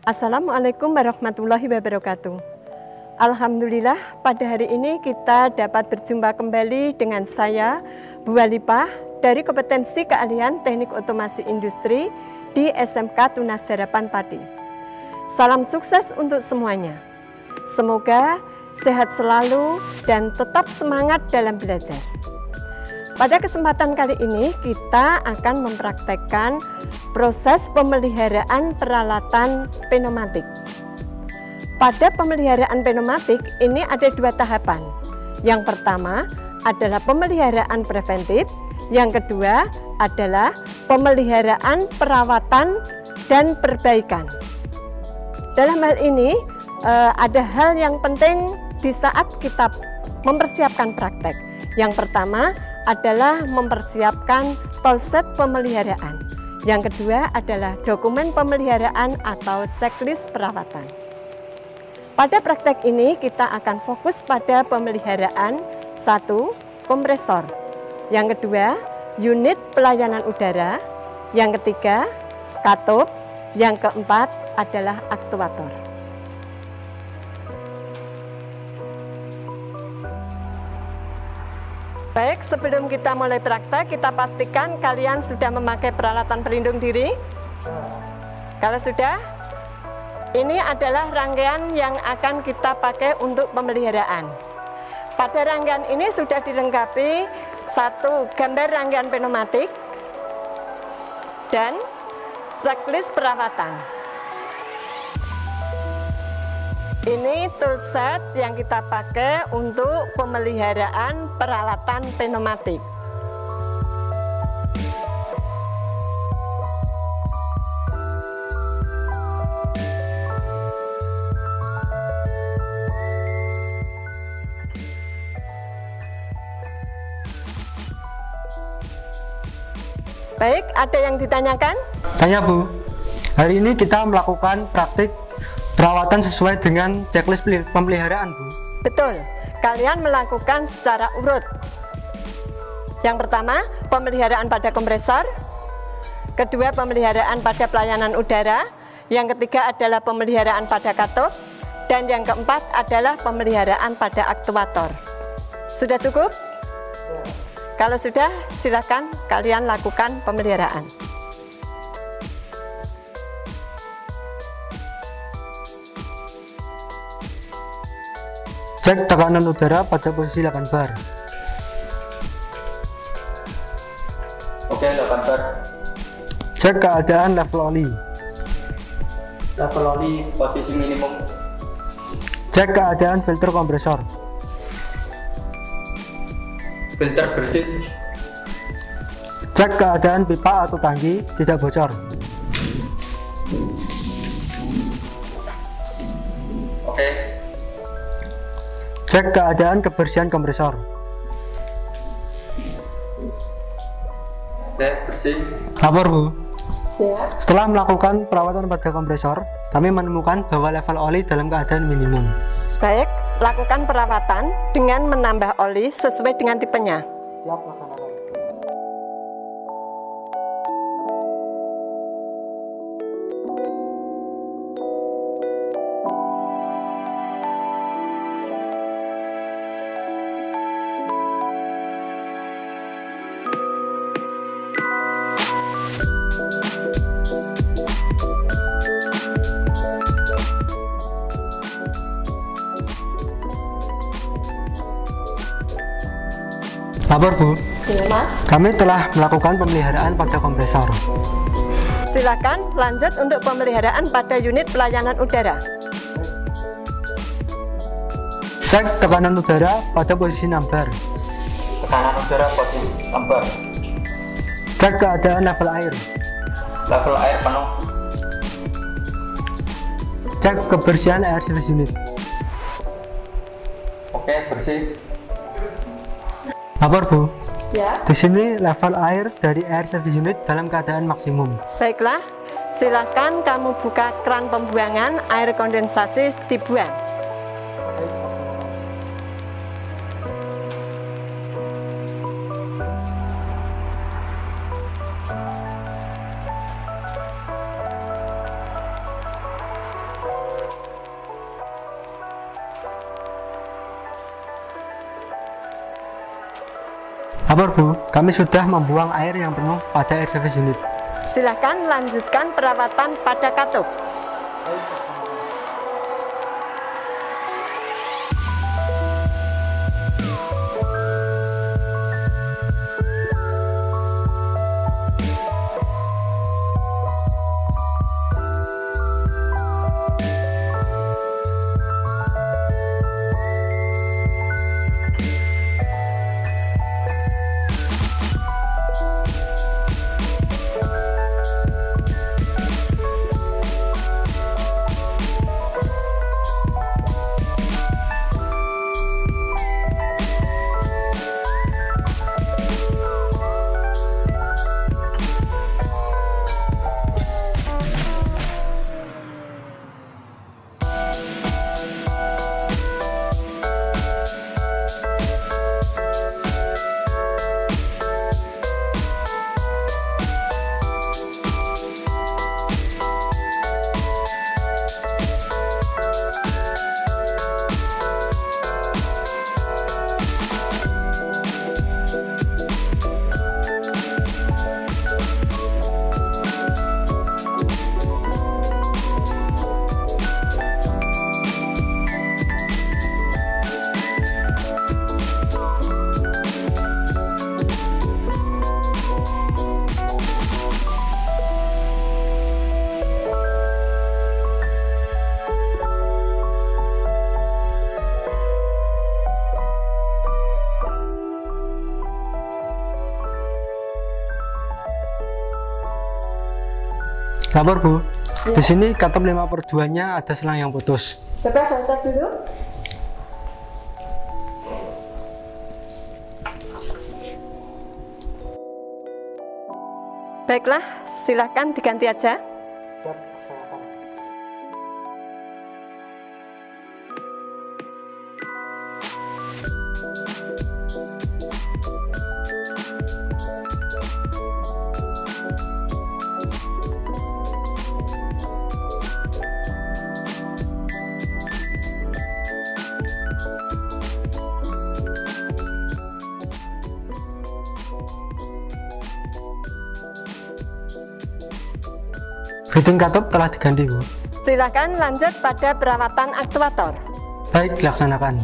Assalamualaikum warahmatullahi wabarakatuh. Alhamdulillah pada hari ini kita dapat berjumpa kembali dengan saya, Bu Walipah, dari kompetensi keahlian teknik otomasi industri di SMK Tunas Harapan Pati. Salam sukses untuk semuanya. Semoga sehat selalu dan tetap semangat dalam belajar. Pada kesempatan kali ini kita akan mempraktekkan proses pemeliharaan peralatan pneumatik. Pada pemeliharaan pneumatik ini ada dua tahapan. Yang pertama adalah pemeliharaan preventif, yang kedua adalah pemeliharaan perawatan dan perbaikan. Dalam hal ini ada hal yang penting di saat kita mempersiapkan praktek. Yang pertama adalah mempersiapkan polset pemeliharaan. Yang kedua adalah dokumen pemeliharaan atau checklist perawatan. Pada praktek ini kita akan fokus pada pemeliharaan 1. Kompresor. Yang kedua, unit pelayanan udara. Yang ketiga, katup. Yang keempat adalah aktuator. Baik, sebelum kita mulai praktek, kita pastikan kalian sudah memakai peralatan pelindung diri. Kalau sudah, ini adalah rangkaian yang akan kita pakai untuk pemeliharaan. Pada rangkaian ini sudah dilengkapi 1 gambar rangkaian pneumatik dan checklist perawatan. Ini toolset yang kita pakai untuk pemeliharaan peralatan pneumatik. Baik, ada yang ditanyakan? Tanya Bu, hari ini kita melakukan praktik perawatan sesuai dengan checklist pemeliharaan, Bu. Betul, kalian melakukan secara urut. Yang pertama, pemeliharaan pada kompresor. Kedua, pemeliharaan pada pelayanan udara. Yang ketiga adalah pemeliharaan pada katup. Dan yang keempat adalah pemeliharaan pada aktuator. Sudah cukup? Kalau sudah, silakan kalian lakukan pemeliharaan. Cek tekanan udara pada posisi 8 bar. Oke, 8 bar. Cek keadaan level oli. Level oli posisi minimum. Cek keadaan filter kompresor. Filter bersih. Cek keadaan pipa atau tangki tidak bocor. Oke. Cek keadaan kebersihan kompresor. Oke, bersih. Lapor Bu. Ya. Setelah melakukan perawatan pada kompresor, kami menemukan bahwa level oli dalam keadaan minimum. Baik, lakukan perawatan dengan menambah oli sesuai dengan tipenya. Siap, laksanakan. Lapor Bu, Mas. kami telah melakukan pemeliharaan pada kompresor. Silakan lanjut untuk pemeliharaan pada unit pelayanan udara. Cek tekanan udara pada posisi 6 bar. Tekanan udara posisi 6 bar. Cek keadaan level air. Level air penuh. Cek kebersihan air service unit. Oke, bersih. Lapor Bu, Ya. di sini level air dari air service unit dalam keadaan maksimum. Baiklah, silakan kamu buka keran pembuangan air kondensasi dibuang. Lapor Bu, kami sudah membuang air yang penuh pada air service unit. Silakan lanjutkan perawatan pada katup. Lapor Bu, di sini katup 5/2-nya ada selang yang putus. Coba saya cek dulu. Baiklah, silakan diganti aja. Fitting katup telah diganti Bu. Silakan lanjut pada perawatan aktuator. Baik, dilaksanakan.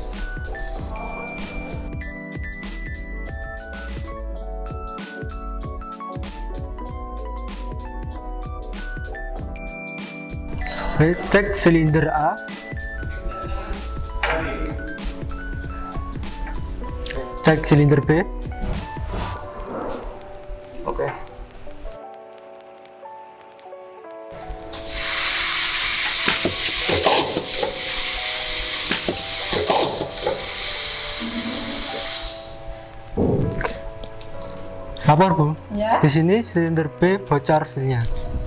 Baik, cek silinder A. Cek silinder B. Oke. Lapor Bu, Ya. di sini silinder B bocor silnya.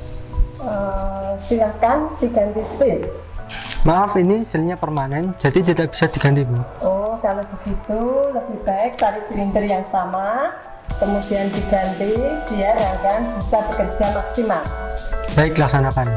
Silakan diganti seal. Maaf, ini silnya permanen, jadi tidak bisa diganti Bu. Oh, kalau begitu lebih baik tarik silinder yang sama, kemudian diganti biar rangkaian bisa bekerja maksimal. Baik, laksanakan.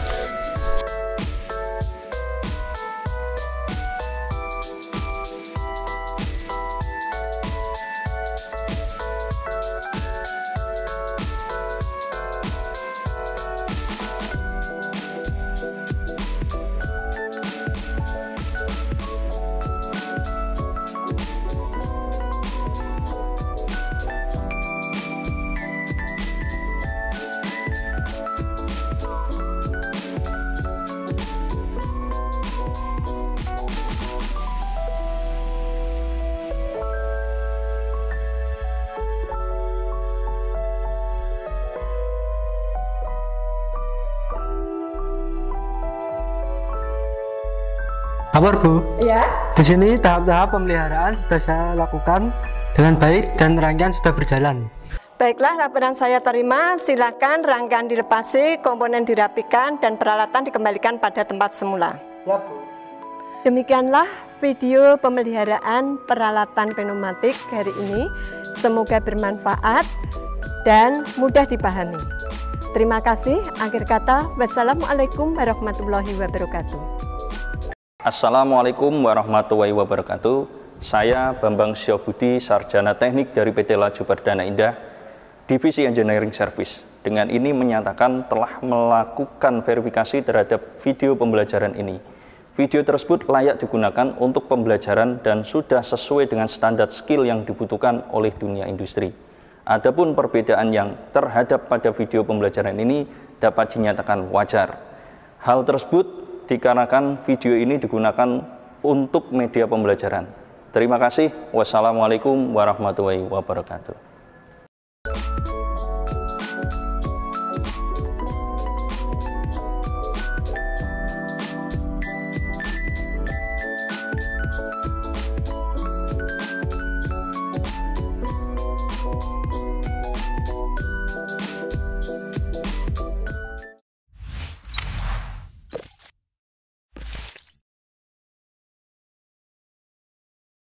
Lapor Bu, Ya. di sini tahap-tahap pemeliharaan sudah saya lakukan dengan baik dan rangkaian sudah berjalan. Baiklah, laporan saya terima. Silakan rangkaian dilepasi, komponen dirapikan, dan peralatan dikembalikan pada tempat semula. Ya Bu. Demikianlah video pemeliharaan peralatan pneumatik hari ini. Semoga bermanfaat dan mudah dipahami. Terima kasih. Akhir kata, wassalamualaikum warahmatullahi wabarakatuh. Assalamualaikum warahmatullahi wabarakatuh. Saya Bambang Syobudi, Sarjana Teknik dari PT Laju Perdana Indah, Divisi Engineering Service. Dengan ini menyatakan telah melakukan verifikasi terhadap video pembelajaran ini. Video tersebut layak digunakan untuk pembelajaran dan sudah sesuai dengan standar skill yang dibutuhkan oleh dunia industri. Adapun perbedaan yang terhadap pada video pembelajaran ini dapat dinyatakan wajar. Hal tersebut dikarenakan video ini digunakan untuk media pembelajaran. Terima kasih. Wassalamualaikum warahmatullahi wabarakatuh.